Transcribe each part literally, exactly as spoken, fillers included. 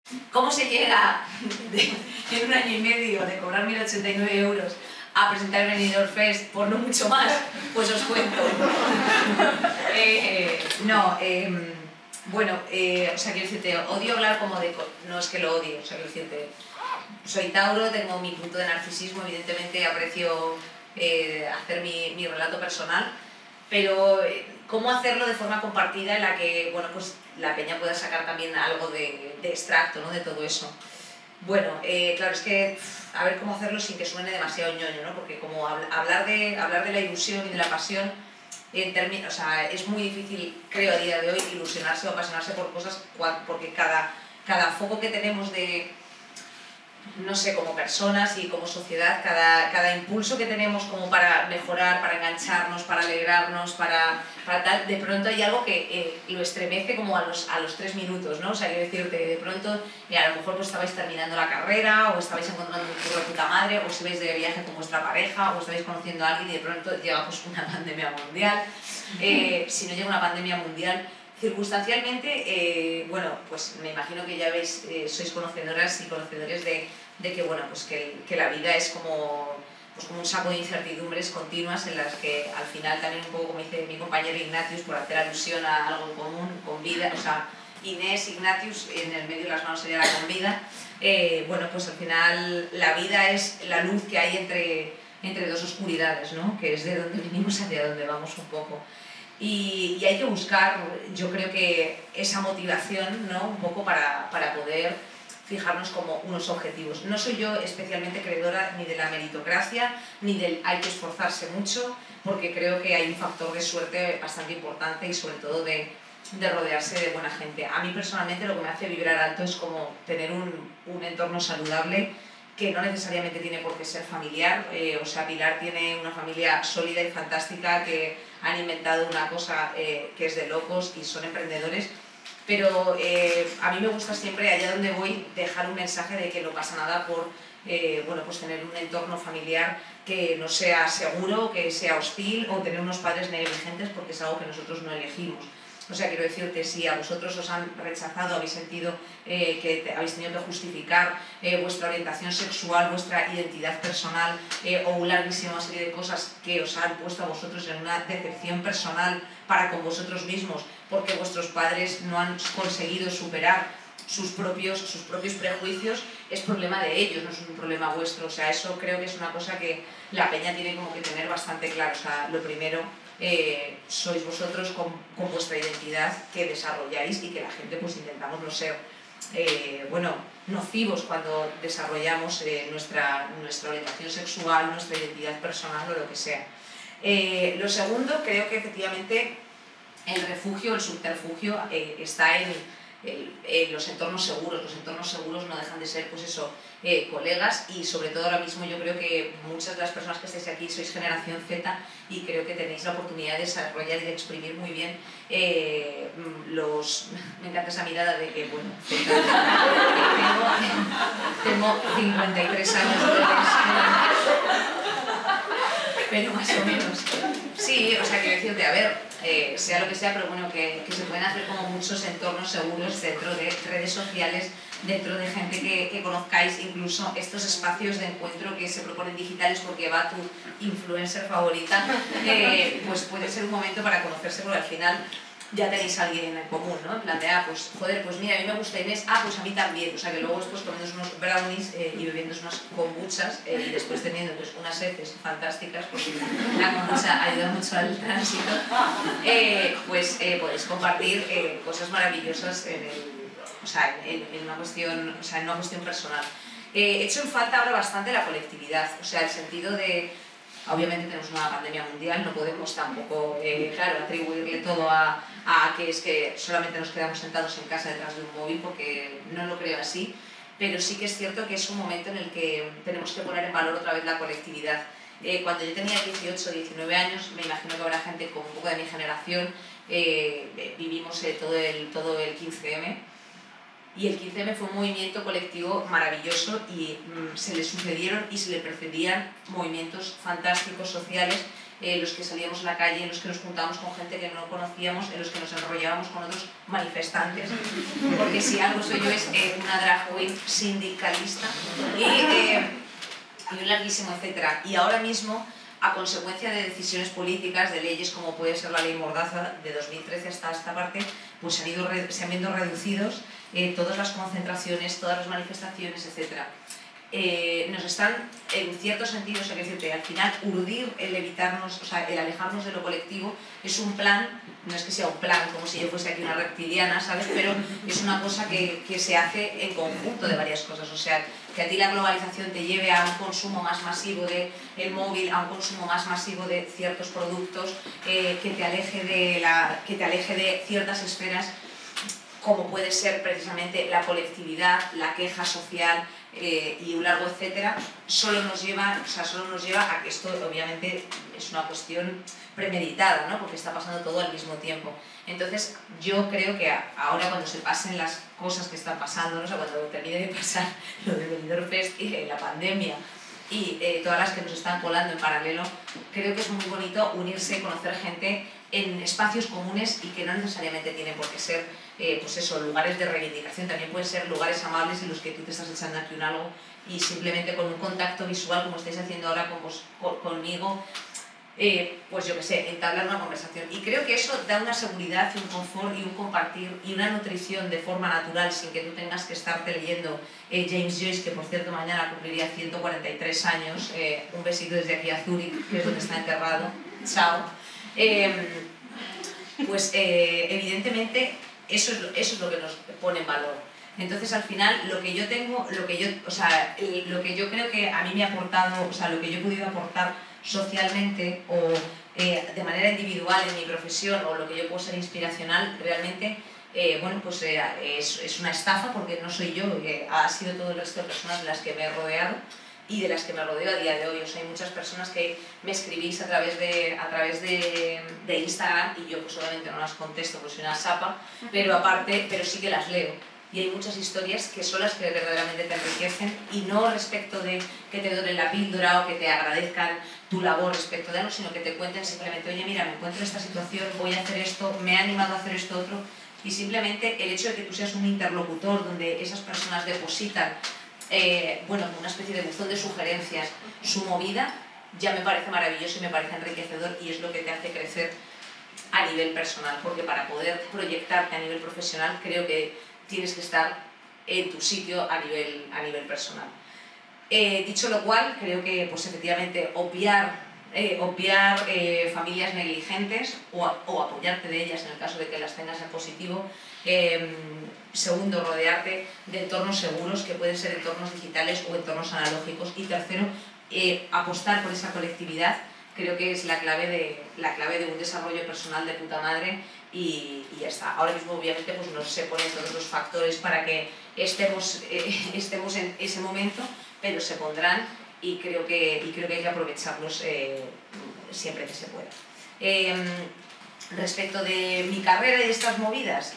¿Cómo se llega de, en un año y medio de cobrar mil ochenta y nueve euros a presentar el Benidorm Fest por no mucho más? Pues os cuento. eh, no, eh, bueno, eh, o sea, quiero decirte, odio hablar como de... No es que lo odie, o sea, quiero decirte, soy Tauro, tengo mi punto de narcisismo, evidentemente aprecio eh, hacer mi, mi relato personal, pero eh, cómo hacerlo de forma compartida en la que, bueno, pues la peña pueda sacar también algo de, de extracto, ¿no?, de todo eso. Bueno, eh, claro, es que a ver cómo hacerlo sin que suene demasiado ñoño, ¿no? Porque como hablar de, hablar de la ilusión y de la pasión, en términos, o sea, es muy difícil, creo, a día de hoy, ilusionarse o apasionarse por cosas, porque cada, cada foco que tenemos de, no sé, como personas y como sociedad, cada, cada impulso que tenemos como para mejorar, para engancharnos, para alegrarnos, para, para tal, de pronto hay algo que eh, lo estremece como a los, a los tres minutos, ¿no? O sea, quiero decirte, de pronto, eh, a lo mejor pues estabais terminando la carrera, o estabais encontrando un curro de puta madre, o si vais de viaje con vuestra pareja, o estabais conociendo a alguien y de pronto llega pues una pandemia mundial. Eh, si no llega una pandemia mundial, circunstancialmente, eh, bueno, pues me imagino que ya veis, eh, sois conocedoras y conocedores de, de que, bueno, pues que, que la vida es como, pues como un saco de incertidumbres continuas en las que al final también un poco, como dice mi compañero Ignatius, por hacer alusión a algo común, con vida, o sea, Inés, Ignatius, en el medio de las manos sería la con vida, eh, bueno, pues al final la vida es la luz que hay entre, entre dos oscuridades, ¿no? Que es de donde venimos hacia donde vamos un poco. Y, y hay que buscar, yo creo que esa motivación, ¿no?, un poco para, para poder fijarnos como unos objetivos. No soy yo especialmente creedora ni de la meritocracia, ni del hay que esforzarse mucho, porque creo que hay un factor de suerte bastante importante y sobre todo de, de rodearse de buena gente. A mí personalmente lo que me hace vibrar alto es como tener un, un entorno saludable, que no necesariamente tiene por qué ser familiar, eh, o sea, Pilar tiene una familia sólida y fantástica que han inventado una cosa eh, que es de locos y son emprendedores, pero eh, a mí me gusta siempre, allá donde voy, dejar un mensaje de que no pasa nada por eh, bueno, pues tener un entorno familiar que no sea seguro, que sea hostil, o tener unos padres negligentes, porque es algo que nosotros no elegimos. O sea, quiero decirte, si a vosotros os han rechazado, habéis sentido eh, que te, habéis tenido que justificar eh, vuestra orientación sexual, vuestra identidad personal eh, o una larguísima serie de cosas que os han puesto a vosotros en una decepción personal para con vosotros mismos, porque vuestros padres no han conseguido superar sus propios, sus propios prejuicios, es problema de ellos, no es un problema vuestro. O sea, eso creo que es una cosa que la peña tiene como que tener bastante claro. O sea, lo primero, eh, sois vosotros con, con vuestra identidad que desarrolláis y que la gente pues intentamos no ser, eh, bueno, nocivos cuando desarrollamos eh, nuestra, nuestra orientación sexual, nuestra identidad personal o lo que sea. Eh, lo segundo, creo que efectivamente el refugio, el subterfugio eh, está en El, eh, los entornos seguros. Los entornos seguros no dejan de ser, pues eso, eh, colegas, y sobre todo ahora mismo yo creo que muchas de las personas que estáis aquí sois generación Z y creo que tenéis la oportunidad de desarrollar y de exprimir muy bien eh, los... Me encanta esa mirada de que, bueno, tengo, tengo cincuenta y tres años, pero más o menos. Sí, o sea, quiero decirte, a ver, eh, sea lo que sea, pero bueno, que, que se pueden hacer como muchos entornos seguros dentro de redes sociales, dentro de gente que, que conozcáis, incluso estos espacios de encuentro que se proponen digitales porque va tu influencer favorita, eh, pues puede ser un momento para conocerse, porque al final ya tenéis a alguien en común, ¿no? En plan de, ah, pues, joder, pues mira, a mí me gusta Inés, ah, pues a mí también. O sea, que luego después comiendo unos brownies eh, y bebiendo unas kombuchas eh, y después teniendo pues, unas heces fantásticas, porque la kombucha ayuda mucho al tránsito, eh, pues eh, podéis compartir eh, cosas maravillosas en, el, o sea, en, en, una cuestión, o sea, en una cuestión personal. Eh, he hecho en falta ahora bastante la colectividad, o sea, el sentido de... Obviamente tenemos una pandemia mundial, no podemos tampoco, eh, claro, atribuirle todo a, a que es que solamente nos quedamos sentados en casa detrás de un móvil, porque no lo creo así, pero sí que es cierto que es un momento en el que tenemos que poner en valor otra vez la colectividad. Eh, cuando yo tenía dieciocho, diecinueve años, me imagino que habrá gente con un poco de mi generación, eh, vivimos eh, todo, el, todo el quince eme, y el quince eme fue un movimiento colectivo maravilloso y mm, se le sucedieron y se le precedían movimientos fantásticos sociales eh, los que salíamos a la calle, en los que nos juntábamos con gente que no conocíamos, en los que nos enrollábamos con otros manifestantes, porque si algo soy yo es eh, una drag queen sindicalista y, eh, y un larguísimo etcétera. Y ahora mismo, a consecuencia de decisiones políticas, de leyes como puede ser la ley Mordaza de dos mil trece hasta esta parte, pues se han, ido, se han visto reducidos eh, todas las concentraciones, todas las manifestaciones, etcétera. Eh, nos están, en cierto sentido, o sea, que decirte, al final, urdir el evitarnos, o sea, el alejarnos de lo colectivo, es un plan, no es que sea un plan, como si yo fuese aquí una reptiliana, ¿sabes? Pero es una cosa que, que se hace en conjunto de varias cosas, o sea, que a ti la globalización te lleve a un consumo más masivo del móvil, a un consumo más masivo de ciertos productos, eh, que te aleje de la, que te aleje de ciertas esferas, como puede ser precisamente la colectividad, la queja social, eh, y un largo etcétera, solo nos lleva, o sea, solo nos lleva a que esto obviamente es una cuestión premeditada, ¿no? Porque está pasando todo al mismo tiempo. Entonces yo creo que ahora, cuando se pasen las cosas que están pasando, ¿no? O sea, cuando termine de pasar lo de Benidorm Fest y la pandemia y eh, todas las que nos están colando en paralelo, creo que es muy bonito unirse, conocer gente en espacios comunes y que no necesariamente tienen por qué ser, eh, pues eso, lugares de reivindicación, también pueden ser lugares amables en los que tú te estás echando aquí un algo y simplemente con un contacto visual, como estáis haciendo ahora con vos, con, conmigo, eh, pues yo qué sé, entablar una conversación. Y creo que eso da una seguridad y un confort y un compartir y una nutrición de forma natural, sin que tú tengas que estarte leyendo eh, James Joyce, que por cierto mañana cumpliría ciento cuarenta y tres años, eh, un besito desde aquí a Zúrich, que es donde está enterrado, chao. Eh, pues eh, evidentemente eso es, eso es lo que nos pone en valor. Entonces al final lo que yo tengo, lo que yo, o sea, lo que yo creo que a mí me ha aportado, o sea, lo que yo he podido aportar socialmente o eh, de manera individual en mi profesión, o lo que yo puedo ser inspiracional, realmente, eh, bueno, pues eh, es, es una estafa, porque no soy yo, eh, ha sido todo el resto de personas de las que me he rodeado y de las que me rodeo a día de hoy. O sea, hay muchas personas que me escribís a través de, a través de, de Instagram y yo pues obviamente no las contesto porque soy una sapa, pero aparte, pero sí que las leo. Y hay muchas historias que son las que verdaderamente te enriquecen, y no respecto de que te doren la píldora o que te agradezcan tu labor respecto de algo, sino que te cuenten simplemente, oye, mira, me encuentro en esta situación, voy a hacer esto, me he animado a hacer esto otro, y simplemente el hecho de que tú seas un interlocutor donde esas personas depositan Eh, bueno, una especie de buzón de sugerencias, su movida, ya me parece maravilloso y me parece enriquecedor, y es lo que te hace crecer a nivel personal, porque para poder proyectarte a nivel profesional creo que tienes que estar en tu sitio a nivel, a nivel personal. Eh, dicho lo cual, creo que pues efectivamente obviar, eh, obviar eh, familias negligentes o, o apoyarte de ellas en el caso de que las tengas en positivo. Eh, segundo, rodearte de entornos seguros, que pueden ser entornos digitales o entornos analógicos. Y tercero, eh, apostar por esa colectividad, creo que es la clave de, la clave de un desarrollo personal de puta madre, y, y ya está. Ahora mismo obviamente pues no se ponen todos los factores para que estemos, eh, estemos en ese momento, pero se pondrán, y creo que, y creo que hay que aprovecharlos eh, siempre que se pueda. Eh, respecto de mi carrera y de estas movidas,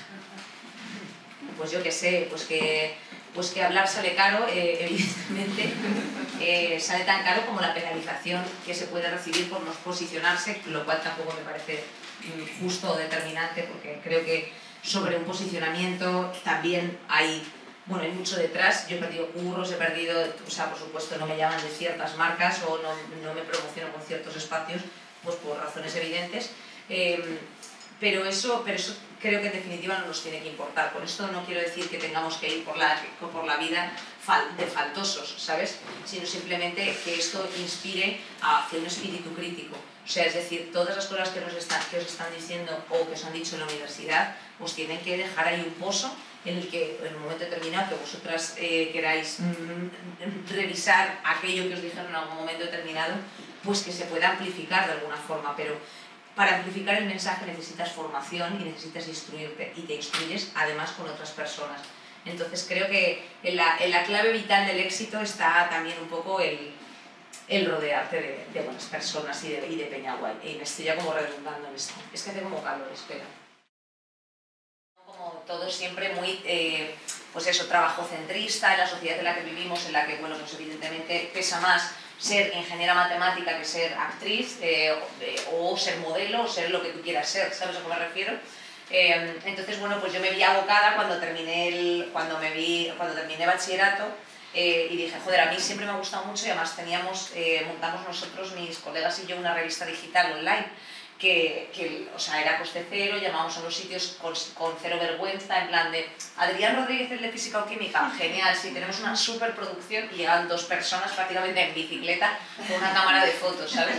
pues yo qué sé, pues que, pues que hablar sale caro, eh, evidentemente, eh, sale tan caro como la penalización que se puede recibir por no posicionarse, lo cual tampoco me parece justo o determinante, porque creo que sobre un posicionamiento también hay, bueno, hay mucho detrás. Yo he perdido curros, he perdido, o sea, por supuesto no me llaman de ciertas marcas o no, no me promociono con ciertos espacios, pues por razones evidentes. Eh, pero eso, pero eso creo que en definitiva no nos tiene que importar. Con esto no quiero decir que tengamos que ir por la, por la vida de faltosos, ¿sabes? Sino simplemente que esto inspire hacia un espíritu crítico. O sea, es decir, todas las cosas que, nos están, que os están diciendo o que os han dicho en la universidad, os tienen que dejar ahí un pozo en el que en un momento determinado que vosotras eh, queráis mm, revisar aquello que os dijeron en algún momento determinado, pues que se pueda amplificar de alguna forma. Pero para amplificar el mensaje necesitas formación y necesitas instruirte, y te instruyes además con otras personas. Entonces creo que en la, en la clave vital del éxito está también un poco el, el rodearte de, de buenas personas y de, y de peña guay. Y me estoy ya como redundando en esto. Es que hace como calor, espera. Como todo siempre muy... Eh, pues eso, trabajocentrista, en la sociedad en la que vivimos, en la que, bueno, pues evidentemente pesa más ser ingeniera matemática que ser actriz, eh, o ser modelo, o ser lo que tú quieras ser, ¿sabes a qué me refiero? Eh, entonces, bueno, pues yo me vi abocada cuando terminé, el, cuando me vi, cuando terminé bachillerato, eh, y dije, joder, a mí siempre me ha gustado mucho, y además teníamos, eh, montamos nosotros, mis colegas y yo, una revista digital online, que, que o sea, era coste cero, llamábamos a los sitios con, con cero vergüenza, en plan de Adrián Rodríguez, el de Física o Química, genial, sí, tenemos una superproducción, y llegaban dos personas prácticamente en bicicleta con una cámara de fotos, ¿sabes?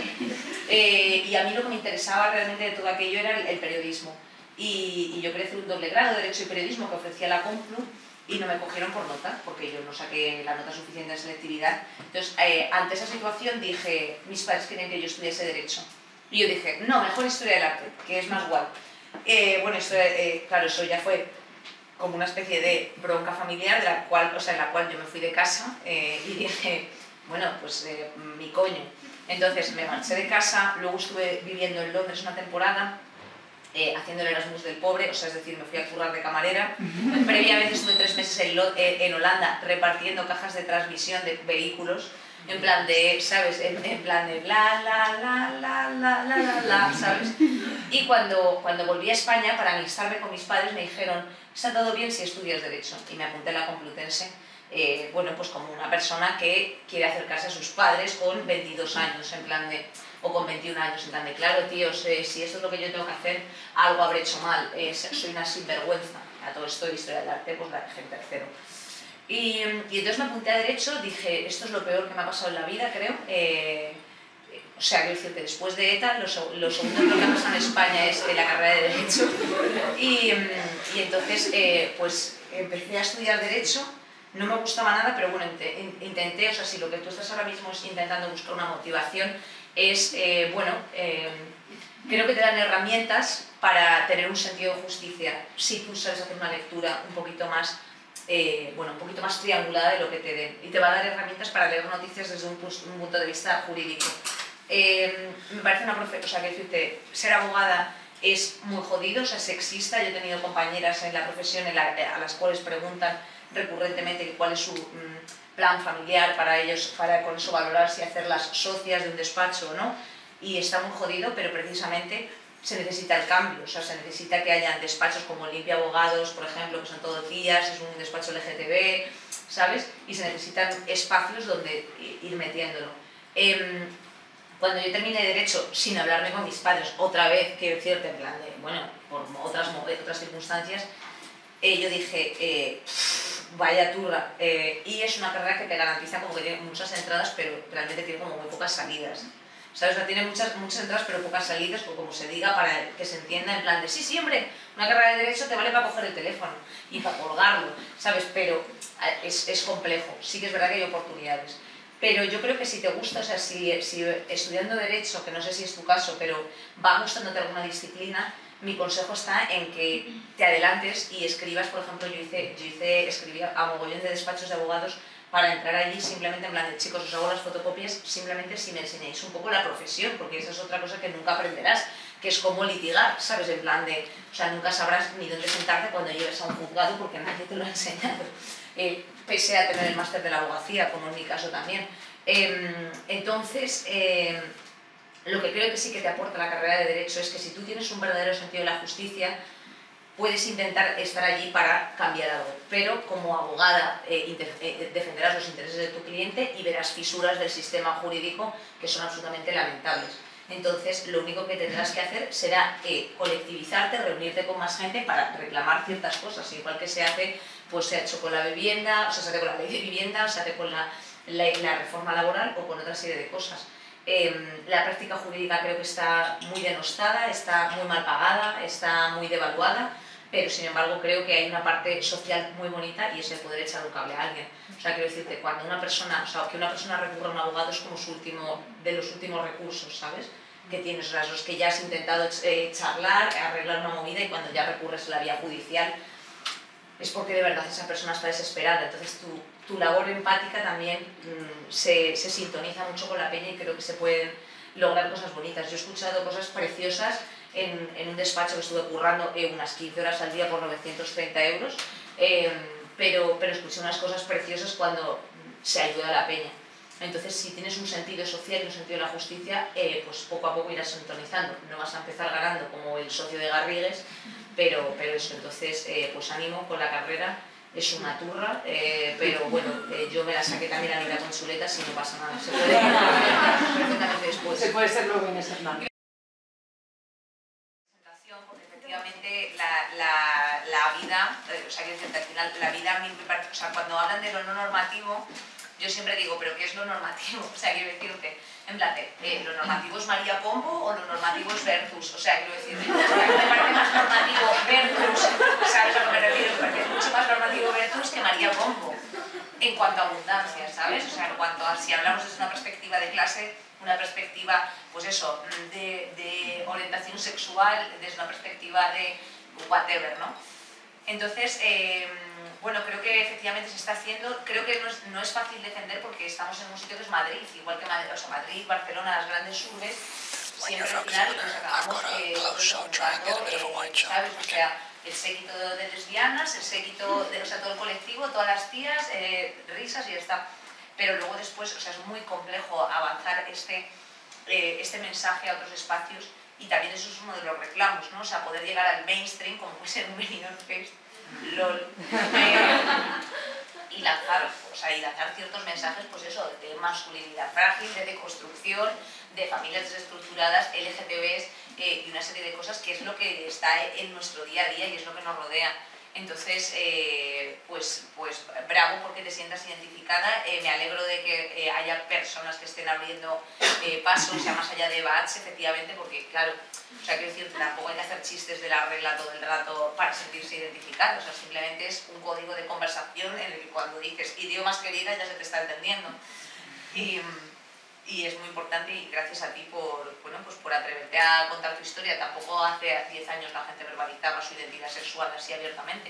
Eh, y a mí lo que me interesaba realmente de todo aquello era el, el periodismo. Y, y yo quería hacer un doble grado de Derecho y Periodismo que ofrecía la Complu, y no me cogieron por nota, porque yo no saqué la nota suficiente de selectividad. Entonces, eh, ante esa situación dije, mis padres querían que yo estudiase Derecho. Y yo dije, no, mejor Historia del Arte, que es más guay. Eh, bueno, esto, eh, claro, eso ya fue como una especie de bronca familiar, de la cual, o sea, en la cual yo me fui de casa, eh, y dije, bueno, pues eh, mi coño. Entonces me marché de casa, luego estuve viviendo en Londres una temporada, Eh, haciendo el Erasmus del pobre, o sea, es decir, me fui a currar de camarera. Previamente estuve tres meses en, Lo eh, en Holanda repartiendo cajas de transmisión de vehículos, en plan de, ¿sabes? En, en plan de la, la, la, la, la, la, la, la, ¿sabes? Y cuando, cuando volví a España, para amistarme con mis padres, me dijeron, está todo bien si estudias Derecho, y me apunté a la Complutense, eh, bueno, pues como una persona que quiere acercarse a sus padres con veintidós años, en plan de... o con veintiún años, en plan de, claro, tíos, eh, si esto es lo que yo tengo que hacer, algo habré hecho mal, eh, soy una sinvergüenza. A todo esto de Historia del Arte, pues la dejé en tercero. Y, y entonces me apunté a Derecho, dije, esto es lo peor que me ha pasado en la vida, creo. Eh, o sea, quiero decir que después de ETA, lo, lo segundo que ha pasado en España es la carrera de Derecho. Y, y entonces, eh, pues empecé a estudiar Derecho. No me gustaba nada, pero bueno, intenté, o sea, si lo que tú estás ahora mismo es intentando buscar una motivación, es, eh, bueno, eh, creo que te dan herramientas para tener un sentido de justicia, si tú sabes hacer una lectura un poquito más, eh, bueno, un poquito más triangulada de lo que te den, y te va a dar herramientas para leer noticias desde un, un punto de vista jurídico. Eh, me parece una profe, o sea, que decirte, ser abogada es muy jodido, o sea, sexista. Yo he tenido compañeras en la profesión en la, a las cuales preguntan recurrentemente cuál es su mmm, plan familiar para ellos, para con eso valorar si hacerlas socias de un despacho o no, y está muy jodido, pero precisamente se necesita el cambio, o sea, se necesita que haya despachos como Limpia Abogados, por ejemplo, que son todos días, es un despacho L G T B, ¿sabes? Y se necesitan espacios donde ir metiéndolo. Eh, cuando yo terminé Derecho, sin hablarme con mis padres, otra vez, quiero decirte, en plan de, bueno, por otras, otras circunstancias, eh, yo dije, eh, vaya turra, eh, y es una carrera que te garantiza como que tiene muchas entradas, pero realmente tiene como muy pocas salidas, ¿sabes? O sea, tiene muchas, muchas entradas pero pocas salidas, o como se diga, para que se entienda en plan de, sí, sí, hombre, una carrera de Derecho te vale para coger el teléfono y para colgarlo, ¿sabes? Pero es, es complejo, sí que es verdad que hay oportunidades. Pero yo creo que si te gusta, o sea, si, si estudiando Derecho, que no sé si es tu caso, pero va gustándote alguna disciplina, mi consejo está en que te adelantes y escribas. Por ejemplo, yo hice, yo hice escribía a mogollón de despachos de abogados para entrar allí simplemente en plan de, chicos, os hago las fotocopias simplemente si me enseñáis un poco la profesión, porque esa es otra cosa que nunca aprenderás, que es cómo litigar, ¿sabes? En plan de, o sea, nunca sabrás ni dónde sentarte cuando llegues a un juzgado porque nadie te lo ha enseñado. Eh, pese a tener el máster de la abogacía, como en mi caso también. Eh, entonces, eh, lo que creo que sí que te aporta la carrera de Derecho es que si tú tienes un verdadero sentido de la justicia, puedes intentar estar allí para cambiar algo, pero como abogada eh, eh, defenderás los intereses de tu cliente y verás fisuras del sistema jurídico que son absolutamente lamentables. Entonces, lo único que tendrás que hacer será eh, colectivizarte, reunirte con más gente para reclamar ciertas cosas, igual que se hace, pues se ha hecho con la vivienda, o sea, se hace con la ley de vivienda, o se hace con la, la, la reforma laboral o con otra serie de cosas. Eh, la práctica jurídica creo que está muy denostada, está muy mal pagada, está muy devaluada, pero sin embargo creo que hay una parte social muy bonita y es el poder echar un cable a alguien. O sea, quiero decirte, cuando una persona, o sea, que una persona recurra a un abogado es como su último, de los últimos recursos, ¿sabes? Que tienes rasgos que ya has intentado eh, charlar, arreglar una movida, y cuando ya recurres a la vía judicial es porque de verdad esa persona está desesperada. Entonces tu, tu labor empática también mmm, se, se sintoniza mucho con la peña y creo que se pueden lograr cosas bonitas. Yo he escuchado cosas preciosas en, en un despacho que estuve currando eh, unas quince horas al día por novecientos treinta euros. Eh, pero, pero escuché unas cosas preciosas cuando se ayuda a la peña. Entonces, si tienes un sentido social y un sentido de la justicia, eh, pues poco a poco irás sintonizando. No vas a empezar ganando como el socio de Garrigues, pero, pero eso, entonces, eh, pues ánimo con la carrera. Es una turra, eh, pero bueno, eh, yo me la saqué también a mitad con chuletas y no pasa nada. Se puede perfectamente después. Se puede ser luego Inés Hernández. Porque efectivamente la, la, la vida, o sea, que al final la vida a mí me parece, o sea, cuando hablan de lo no normativo, yo siempre digo, ¿pero qué es lo normativo? O sea, quiero decirte, en plan de, eh, ¿lo normativo es María Pombo o lo normativo es Vertus? O sea, quiero decir, me parece más normativo Vertus, ¿sabes a lo que me refiero? Me parece mucho más normativo Vertus que María Pombo, en cuanto a abundancia, ¿sabes? O sea, en cuanto a, si hablamos desde una perspectiva de clase, una perspectiva, pues eso, de, de orientación sexual, desde una perspectiva de whatever, ¿no? Entonces, eh, bueno, creo que efectivamente se está haciendo, creo que no es, no es fácil defender porque estamos en un sitio que es Madrid, igual que Madrid, o sea, Madrid, Barcelona, las grandes urbes, siempre al final pues acabamos eh, eh, ¿sabes? O sea, el séquito de lesbianas, el séquito, de, o sea, todo el colectivo, todas las tías, eh, risas y ya está. Pero luego después, o sea, es muy complejo avanzar este, eh, este mensaje a otros espacios y también eso es uno de los reclamos, ¿no? O sea, poder llegar al mainstream, como puede ser un Benidorm Fest, LOL, eh, y lanzar, o sea, y lanzar ciertos mensajes, pues eso, de masculinidad frágil, de deconstrucción, de familias desestructuradas, L G T Bs eh, y una serie de cosas que es lo que está en nuestro día a día y es lo que nos rodea. Entonces, eh, pues, pues bravo porque te sientas identificada, eh, me alegro de que eh, haya personas que estén abriendo eh, pasos, ya más allá de bats, efectivamente, porque claro, o sea, quiero decir, tampoco hay que hacer chistes de la regla todo el rato para sentirse identificado, o sea, simplemente es un código de conversación en el que cuando dices idiomas querida ya se te está entendiendo. Y, y es muy importante y gracias a ti por, bueno, pues por atreverte a contar tu historia. Tampoco hace diez años la gente verbalizaba su identidad sexual así abiertamente.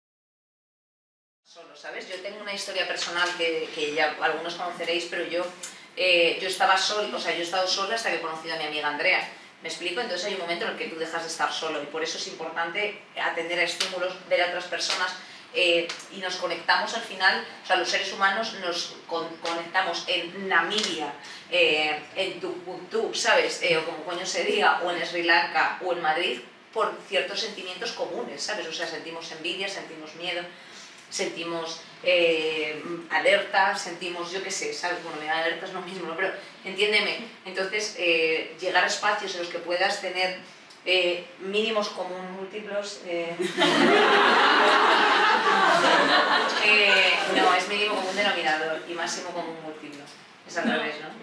Solo, ¿sabes? Yo tengo una historia personal que, que ya algunos conoceréis, pero yo, eh, yo estaba sola, o sea, yo he estado sola hasta que he conocido a mi amiga Andrea. ¿Me explico? Entonces hay un momento en el que tú dejas de estar solo y por eso es importante atender a estímulos, ver a otras personas. Eh, y nos conectamos al final, o sea, los seres humanos nos con, conectamos en Namibia, eh, en Tumbuktu, ¿sabes? Eh, o como coño se diga, o en Sri Lanka, o en Madrid, por ciertos sentimientos comunes, ¿sabes? O sea, sentimos envidia, sentimos miedo, sentimos eh, alerta, sentimos, yo qué sé, ¿sabes? Bueno, alerta es lo mismo, ¿no? Pero entiéndeme, entonces, eh, llegar a espacios en los que puedas tener Eh, mínimos común múltiplos eh, eh, no, es mínimo común denominador y máximo común múltiplo es al revés, ¿no?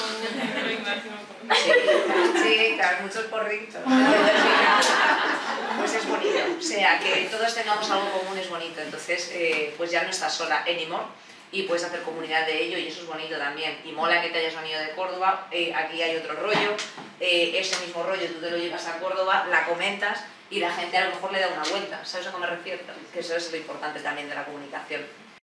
Sí, sí, claro, muchos porritos pues es bonito, o sea, que todos tengamos algo común es bonito, entonces eh, pues ya no estás sola anymore y puedes hacer comunidad de ello y eso es bonito también. Y mola que te hayas venido de Córdoba, eh, aquí hay otro rollo, eh, ese mismo rollo tú te lo llevas a Córdoba, la comentas y la gente a lo mejor le da una vuelta, ¿sabes a qué me refiero? Que eso es lo importante también de la comunicación.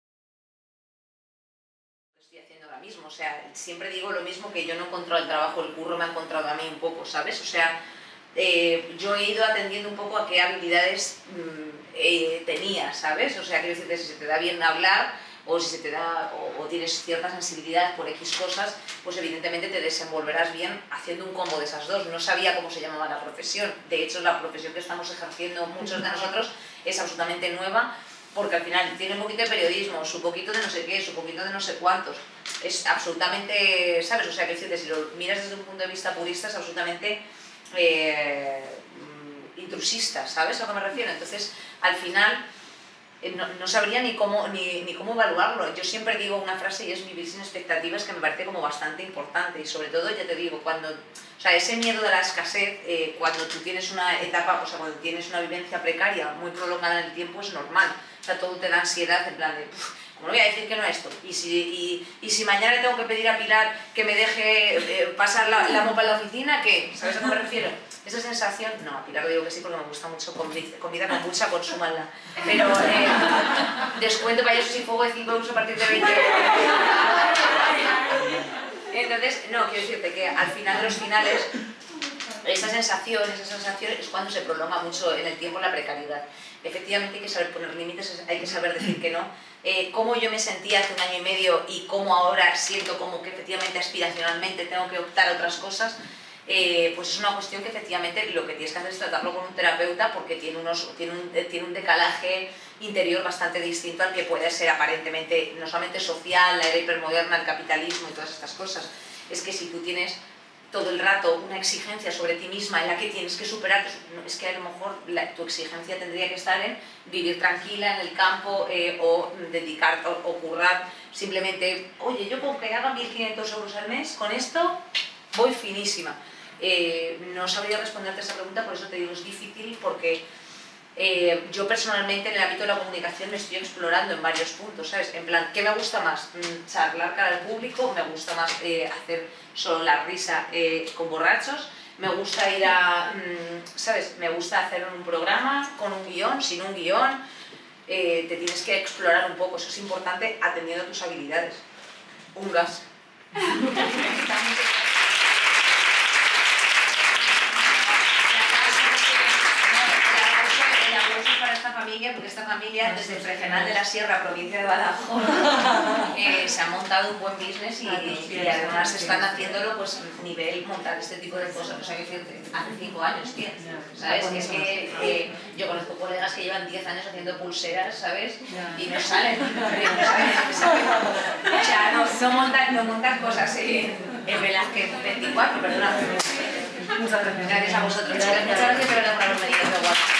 Estoy haciendo ahora mismo, o sea, siempre digo lo mismo que yo no he encontrado el trabajo, el curro me ha encontrado a mí un poco, ¿sabes? O sea, eh, yo he ido atendiendo un poco a qué habilidades mmm, eh, tenía, ¿sabes? O sea, quiero decirte, si se te da bien hablar, o si se te da, o, o tienes cierta sensibilidad por X cosas, pues evidentemente te desenvolverás bien haciendo un combo de esas dos. No sabía cómo se llamaba la profesión, de hecho la profesión que estamos ejerciendo muchos de nosotros es absolutamente nueva, porque al final tiene un poquito de periodismo, su poquito de no sé qué, su poquito de no sé cuántos, es absolutamente, ¿sabes? O sea, que si lo miras desde un punto de vista purista es absolutamente eh, intrusista, ¿sabes a lo que me refiero? Entonces, al final, No, no sabría ni cómo, ni, ni cómo evaluarlo. Yo siempre digo una frase y es vivir sin expectativas, que me parece como bastante importante y sobre todo, ya te digo, cuando, o sea, ese miedo de la escasez, eh, cuando tú tienes una etapa, o sea, cuando tienes una vivencia precaria muy prolongada en el tiempo es normal, o sea, todo te da ansiedad en plan de, ¿cómo le voy a decir que no a esto? Y si, y, y si mañana le tengo que pedir a Pilar que me deje eh, pasar la, la mopa en la oficina, ¿qué? ¿Sabes a qué me refiero? Esa sensación, no, a Pilar le digo que sí porque me gusta mucho comida con mucha, consúmanla. Pero eh, descuento payasos y fuego de cinco euros a partir de veinte. Entonces, no, quiero decirte que al final de los finales, esa sensación, esa sensación es cuando se prolonga mucho en el tiempo la precariedad. Efectivamente hay que saber poner límites, hay que saber decir que no. Eh, cómo yo me sentía hace un año y medio y cómo ahora siento como que efectivamente aspiracionalmente tengo que optar a otras cosas, eh, pues es una cuestión que efectivamente lo que tienes que hacer es tratarlo con un terapeuta, porque tiene, unos, tiene, un, tiene un decalaje interior bastante distinto al que puede ser aparentemente no solamente social, la era hipermoderna, el capitalismo y todas estas cosas. Es que si tú tienes todo el rato una exigencia sobre ti misma en la que tienes que superar, es que a lo mejor la, tu exigencia tendría que estar en vivir tranquila en el campo, eh, o dedicar o, o currar simplemente, oye, yo con que haga mil quinientos euros al mes, con esto voy finísima. Eh, no sabría responderte a esa pregunta, por eso te digo, es difícil, porque Eh, yo personalmente en el ámbito de la comunicación me estoy explorando en varios puntos, ¿sabes? En plan, ¿qué me gusta más? ¿Charlar cara al público? ¿Me gusta más eh, hacer solo la risa eh, con borrachos? ¿Me gusta ir a, ¿sabes? Me gusta hacer un programa con un guión, sin un guión? Eh, te tienes que explorar un poco, eso es importante atendiendo a tus habilidades. Un gas. Familia, porque esta familia desde Fregenal de la Sierra, provincia de Badajoz, eh, se ha montado un buen business y, y además están haciéndolo pues nivel montar este tipo de cosas. O sea, que hace cinco años, tío, ¿sabes? Que es que eh, yo conozco colegas que llevan diez años haciendo pulseras, ¿sabes? Y no salen, no salen, no salen. O sea, no, no, montan, no montan cosas en, en Velázquez veinticuatro, perdona. Muchas gracias. Gracias a vosotros. Muchas gracias por haberme dado la oportunidad.